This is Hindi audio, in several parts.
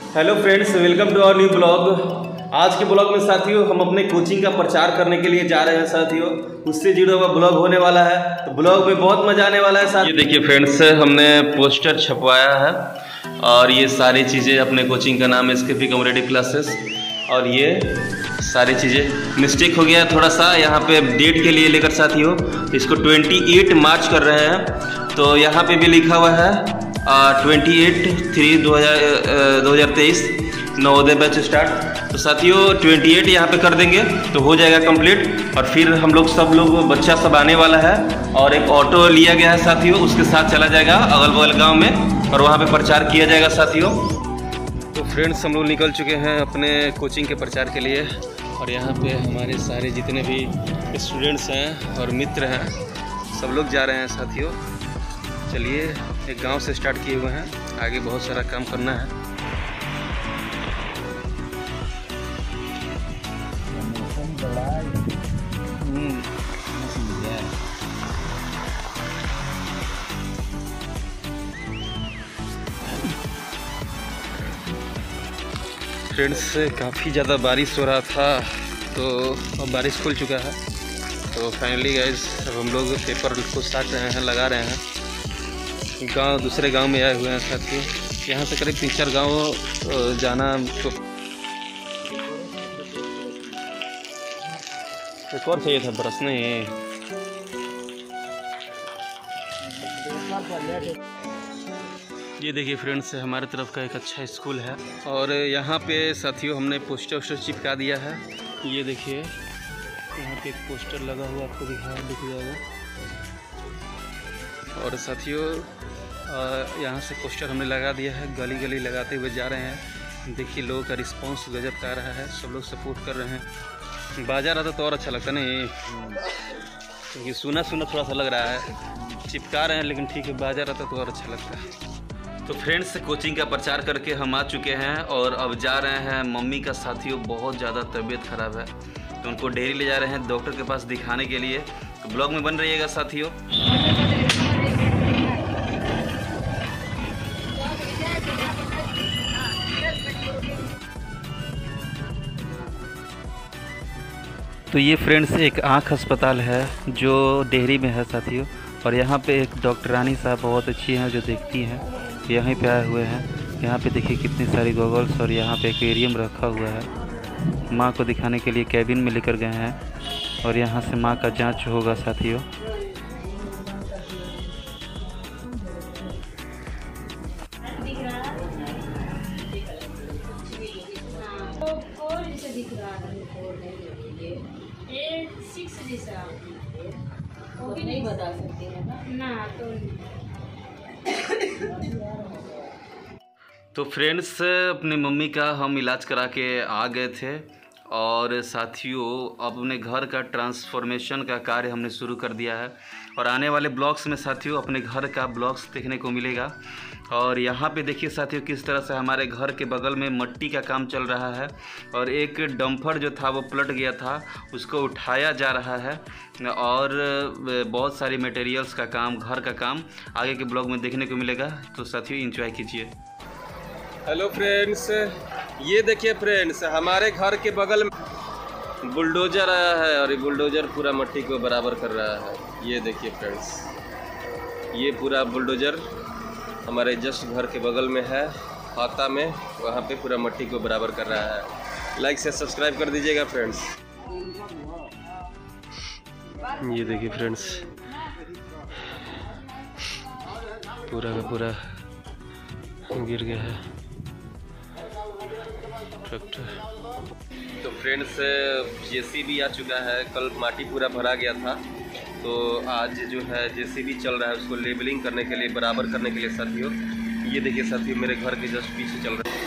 Hello friends, welcome to our new blog. आज के ब्लॉग में साथियों हम अपने कोचिंग का प्रचार करने के लिए जा रहे हैं साथियों। उससे जुड़ा हुआ ब्लॉग होने वाला है, तो ब्लॉग में बहुत मजा आने वाला है। ये देखिए फ्रेंड्स, हमने पोस्टर छपवाया है और ये सारी चीज़ें अपने कोचिंग का नाम है एसकेपी कॉम्पिटिटिव क्लासेस। और ये सारी चीज़ें मिस्टेक हो गया थोड़ा सा यहाँ पे डेट के लिए लेकर साथियों, इसको 28 मार्च कर रहे हैं। तो यहाँ पे भी लिखा हुआ है 28/3/2023 नवोदय बैच स्टार्ट। तो साथियों 28 यहाँ पे कर देंगे तो हो जाएगा कंप्लीट। और फिर हम लोग सब बच्चा सब आने वाला है और एक ऑटो लिया गया है साथियों, उसके साथ चला जाएगा अगल बगल गाँव में और वहाँ पे प्रचार किया जाएगा साथियों। तो फ्रेंड्स हम लोग निकल चुके हैं अपने कोचिंग के प्रचार के लिए और यहाँ पे हमारे सारे जितने भी स्टूडेंट्स हैं और मित्र हैं सब लोग जा रहे हैं साथियों। चलिए, एक गांव से स्टार्ट किए हुए हैं, आगे बहुत सारा काम करना है। फ्रेंड्स, काफ़ी ज़्यादा बारिश हो रहा था तो अब बारिश खुल चुका है। तो फाइनली गाइस अब हम लोग पेपर को साट रहे हैं, लगा रहे हैं। गांव दूसरे गांव में आए हुए हैं साथियों, यहाँ से करीब 3-4 गांव जाना। तो एक और चाहिए था बरस नहीं। ये देखिए फ्रेंड्स, हमारे तरफ का एक अच्छा स्कूल है और यहाँ पे साथियों हमने पोस्टर वोस्टर चिपका दिया है। ये देखिए यहाँ पे एक पोस्टर लगा हुआ, आपको दिख जाएगा। और साथियों यहाँ से पोस्टर हमने लगा दिया है, गली गली लगाते हुए जा रहे हैं। देखिए लोगों का रिस्पांस गजब का आ रहा है, सब लोग सपोर्ट कर रहे हैं। बाजा रहता तो और अच्छा लगता नहीं, क्योंकि सुना थोड़ा सा लग रहा है। चिपका रहे हैं लेकिन ठीक है, बाजा रहता तो और अच्छा लगता है। तो फ्रेंड्स, कोचिंग का प्रचार करके हम आ चुके हैं और अब जा रहे हैं। मम्मी का साथियों बहुत ज़्यादा तबीयत खराब है तो उनको डेयरी ले जा रहे हैं डॉक्टर के पास दिखाने के लिए। तो ब्लॉग में बन रहिएगा साथियों। तो ये फ्रेंड्स एक आँख अस्पताल है जो डेहरी में है साथियों। और यहाँ पे एक डॉक्टरानी साहब बहुत अच्छी हैं जो देखती हैं, यहीं पे आए हुए हैं। यहाँ पे देखिए कितनी सारी गॉगल्स और यहाँ पे एक्वेरियम रखा हुआ है। माँ को दिखाने के लिए कैबिन में लेकर गए हैं और यहाँ से माँ का जांच होगा साथियों। नहीं बता सकती है ना तो फ्रेंड्स, अपनी मम्मी का हम इलाज करा के आ गए थे और साथियों अपने घर का ट्रांसफॉर्मेशन का कार्य हमने शुरू कर दिया है। और आने वाले ब्लॉग्स में साथियों अपने घर का ब्लॉग्स देखने को मिलेगा। और यहाँ पे देखिए साथियों किस तरह से हमारे घर के बगल में मट्टी का काम चल रहा है और एक डंपर जो था वो पलट गया था, उसको उठाया जा रहा है। और बहुत सारी मटेरियल्स का काम, घर का काम आगे के ब्लॉग में देखने को मिलेगा। तो साथियों एंजॉय कीजिए। हेलो फ्रेंड्स, ये देखिए फ्रेंड्स, हमारे घर के बगल में बुलडोजर आया है और ये बुलडोजर पूरा मट्टी को बराबर कर रहा है। ये देखिए फ्रेंड्स, ये पूरा बुलडोजर हमारे जस्ट घर के बगल में है, हाता में, वहाँ पे पूरा मट्टी को बराबर कर रहा है। लाइक से सब्सक्राइब कर दीजिएगा फ्रेंड्स। ये देखिए फ्रेंड्स, पूरा का पूरा गिर गया है ट्रैक्टर। तो फ्रेंड्स, जेसीबी आ चुका है। कल माटी पूरा भरा गया था तो आज जो है जेसीबी चल रहा है उसको लेबलिंग करने के लिए, बराबर करने के लिए साथियों। ये देखिए साथियों मेरे घर के जस्ट पीछे चल रहा है।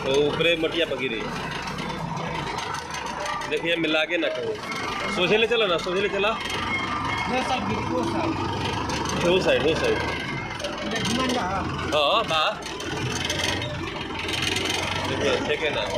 तो ऊपरे मटिया पकी रही। देखिए मिला के ना कहो, सोझे ले चला ना, सोझे ले चला। वो साइड हाँ बा देखिए देखे ना।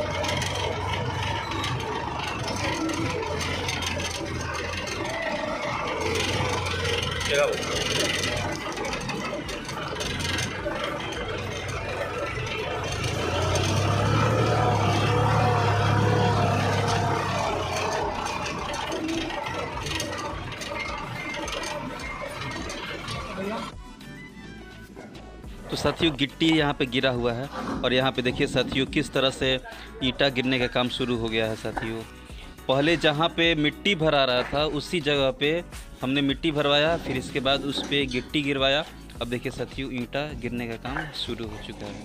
तो साथियों गिट्टी यहाँ पे गिरा हुआ है और यहाँ पे देखिए साथियों किस तरह से ईंटा गिरने का काम शुरू हो गया है साथियों। पहले जहाँ पे मिट्टी भरा रहा था उसी जगह पे हमने मिट्टी भरवाया, फिर इसके बाद उस पे गिट्टी गिरवाया। अब देखिए साथियों ईंटा गिरने का काम शुरू हो चुका है।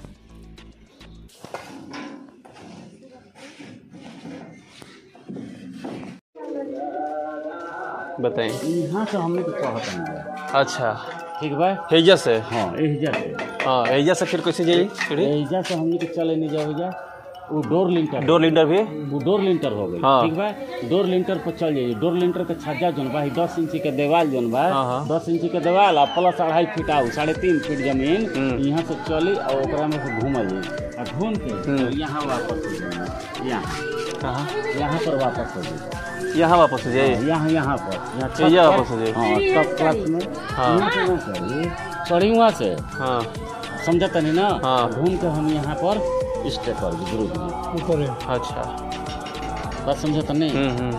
बताएं। यहाँ से हमने तो चाहता। अच्छा ठीक बा। हेजा से? हाँ एहिजा से। हाँ हेजा से फिर कैसे जाइए? एहिजा से हमने के चले नहीं जाओ, वो डोर लिंटर भी वो डोर लिंटर हो गई। हाँ। ठीक बा, डोर लिंटर पर चल जाइए। डोर लिंटर के छज्जा जोन बा 10 इंची के दीवार जोन बा, 10 इंची के दीवार प्लस 2.5 फीट आऊ 3.5 फीट जमीन यहाँ से चली और ओकरा में से घूमल जाए और घूम के यहाँ वापस हो जाए। यहाँ पर वापस हो जाए। यहाँ वापस हो जाए? यहाँ पर वापस हो जाए। हाँ टॉप क्लास में चढ़ी वहाँ से। हाँ समझता नहीं ना। हाँ घूम के हम यहाँ पर स्टे कर ग्रुप में ऊपर। अच्छा बात समझता नहीं।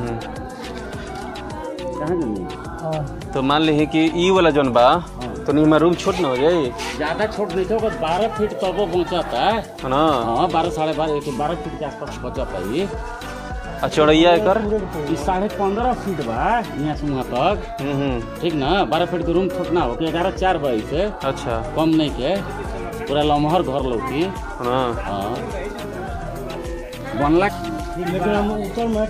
कहाँ जमीन? तो मान ली कि ई वाला जोन बा तो नहीं में रूम छोट ना हो जाए? ज्यादा छोट नहीं होगा, 12 फीट तब पहुँचाता है ना। हाँ 12 साढ़े 12 फीट के आसपास पहुँचाता है। चौड़ैया एकर 15.5 फीट बा यहाँ से वहाँ तक। ठीक ना, 12 फीट के रूम छोटना हो 11-4 बाई से। अच्छा कम नहीं के पूरा लमहर घर लौकी। हाँ बनला लेकिन हम ऊपर में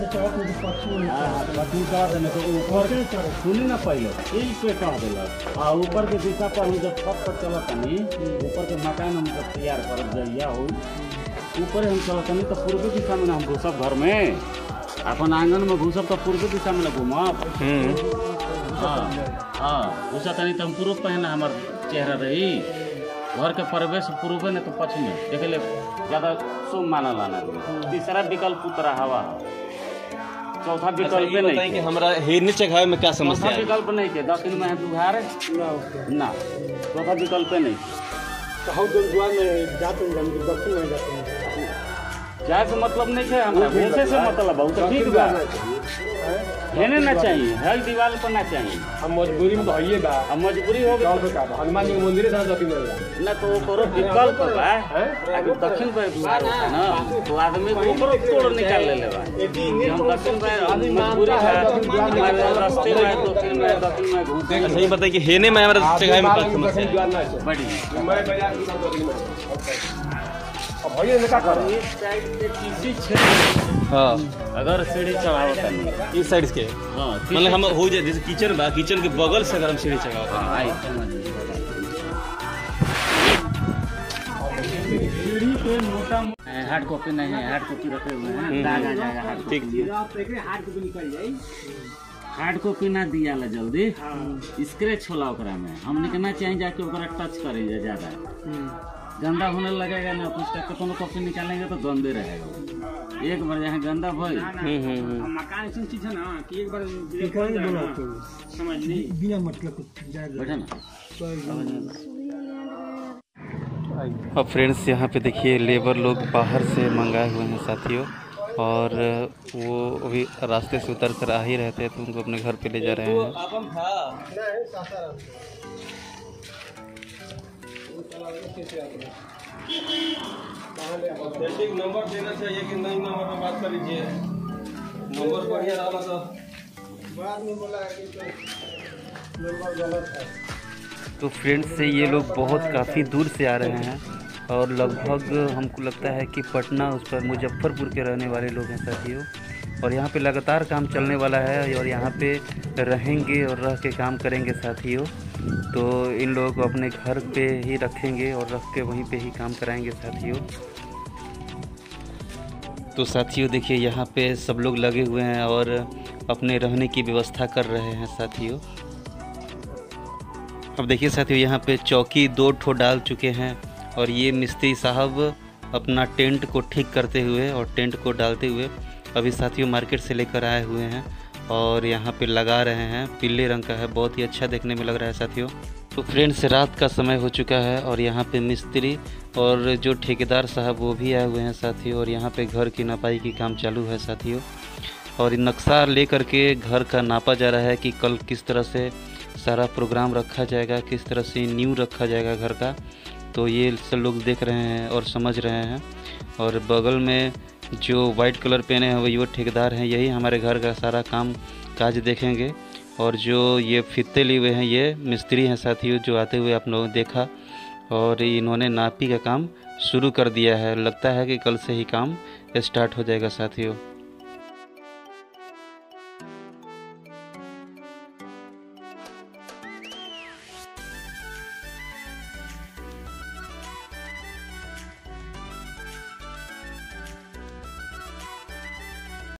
सुनी ना पहले पे कह दिलक आ ऊपर के दिशा पर हम जब छत पर चलत नहीं, ऊपर के मकान हम जब तैयार कर जइया हो ऊपर हम चलत नहीं तो पूर्वी दिशा में हम घुसब घर में, अपन आंगन में घुसब तो पूर्वी दिशा में घूमब। हाँ घुसा तनी तो हम पूर्व पहना हमार चेहरा रही। घर के प्रवेश पूर्व ने तो पश्चिम में देखे ले ज्यादा शुभ माना लाना। तीसरा विकल्प उतरा हवा, चौथा विकल्प नहीं कि हमारा हेरने चढ़ावे में क्या समस्या है? विकल्प नहीं के दक्षिण में है दुघार ना, चौथा विकल्प नहीं। जाए से मतलब नहीं है हमारा, घूसे से मतलब है। ठीक बा हेने ना चाहिए, हर दीवार पर ना चाहिए। हम मजबूरी में भइए बा, हम मजबूरी हो गई। हनुमान जी के मंदिर से जाती में ना तो ओकरो विकल्प बा। अगर दक्षिण पर दुआर होता ना तो आदमी को ओकरो तोड़ निकाल ले बा। हम दक्षिण पर मजबूरी है, हमारे रास्ते में तो फिर मैं दक्षिण में घूमते। सही बताइए कि हेने में हमारा जगह में क्या समस्या है? बड़ी मैं बाजार की अब भइए ने का कर इस साइड से किसी क्षेत्र। हाँ अगर सीढ़ी चढ़ावता नहीं इस साइड के हाँ मतलब हम हो जाए जैसे किचन बा, किचन के बगल से अगर हम सीढ़ी चढ़ावता आई सीढ़ी पे मोटा हार्ड कॉपी नहीं है, हार्ड कॉपी रखे हुए हैं, दाग आ जाएगा हार्ड कॉपी। हार्ड कॉपी निकल जाए, हार्ड कॉपी ना दिया ला जल्दी स्क्रैच होला ओकरा में। हम निकलना चाहिए जाके ओकरा टच करेंगे ज्यादा गंदा होने लगेगा ना, कुछ तक कोनो कॉपी निकालेंगे तो गंदे रहेगा। एक बार यहाँ गंदा भाई मकान ऐसी चीज है ना कि एक बार समझ नहीं बिना मतलब बैठा ना। अब फ्रेंड्स यहाँ पे देखिए लेबर लोग बाहर से मंगाए हुए हैं साथियों, और वो अभी रास्ते से उतर कर आ ही रहते हैं तो उनको अपने घर पे ले जा रहे हैं। नंबर देना चाहिए कि नहीं, नंबर पर बात कर लीजिए। नंबर बढ़िया डाला तो बाद में बोला कि नंबर गलत है। तो फ्रेंड्स से ये लोग बहुत काफ़ी दूर से आ रहे हैं और लगभग हमको लगता है कि पटना उस पर मुजफ्फरपुर के रहने वाले लोग हैं साथियों। और यहाँ पे लगातार काम चलने वाला है और यहाँ पे रहेंगे और रह के काम करेंगे साथियों। तो इन लोगों को अपने घर पे ही रखेंगे और रख के वहीं पे ही काम कराएंगे साथियों। तो साथियों देखिए यहाँ पे सब लोग लगे हुए हैं और अपने रहने की व्यवस्था कर रहे हैं साथियों। अब देखिए साथियों यहाँ पे चौकी 2 ठो डाल चुके हैं और ये मिस्त्री साहब अपना टेंट को ठीक करते हुए और टेंट को डालते हुए अभी साथियों मार्केट से लेकर आए हुए हैं और यहाँ पे लगा रहे हैं। पीले रंग का है, बहुत ही अच्छा देखने में लग रहा है साथियों। तो फ्रेंड्स रात का समय हो चुका है और यहाँ पे मिस्त्री और जो ठेकेदार साहब वो भी आए हुए हैं साथियों और यहाँ पे घर की नपाई की काम चालू है साथियों। और नक्शा ले करके घर का नापा जा रहा है कि कल किस तरह से सारा प्रोग्राम रखा जाएगा, किस तरह से नींव रखा जाएगा घर का। तो ये सब लोग देख रहे हैं और समझ रहे हैं। और बगल में जो वाइट कलर पहने हैं वो ठेकेदार हैं, यही हमारे घर का सारा काम काज देखेंगे। और जो ये फीते लिए हुए हैं ये मिस्त्री हैं साथियों, जो आते हुए आप लोगों ने देखा। और इन्होंने नापी का काम शुरू कर दिया है, लगता है कि कल से ही काम स्टार्ट हो जाएगा साथियों।